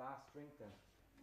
last drink then.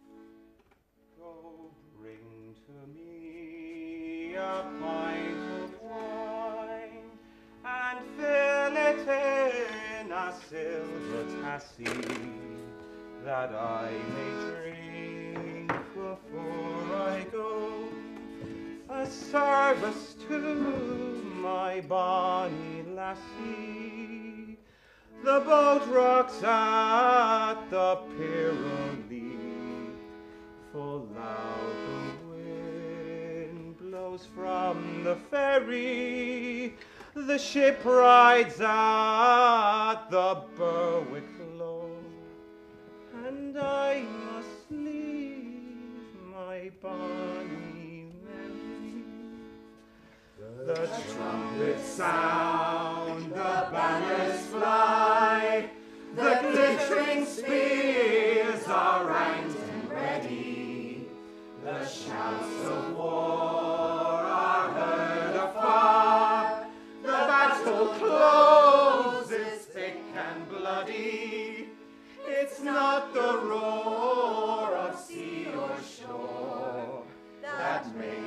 Go bring to me a pint of wine and fill it in a silver tassie, that I may drink before I go, a service to my bonny lassie. The boat rocks at the pier only, full loud the wind blows from the ferry. The ship rides at the Berwick low, and I must leave my bonny Mary. The trumpets sound, the banners fly, the glittering spears are ranked and ready. The shouts of war are heard afar. The battle closes thick and bloody. It's not the roar of sea or shore that makes